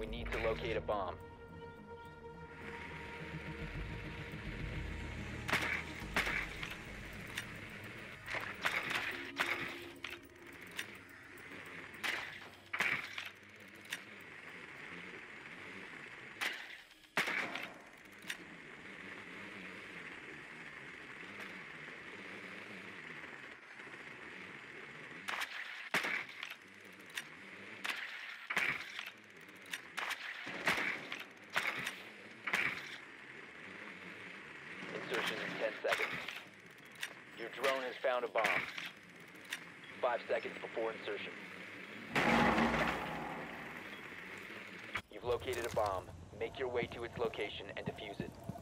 We need to locate a bomb. Insertion in 10 seconds. Your drone has found a bomb. 5 seconds before insertion. You've located a bomb. Make your way to its location and defuse it.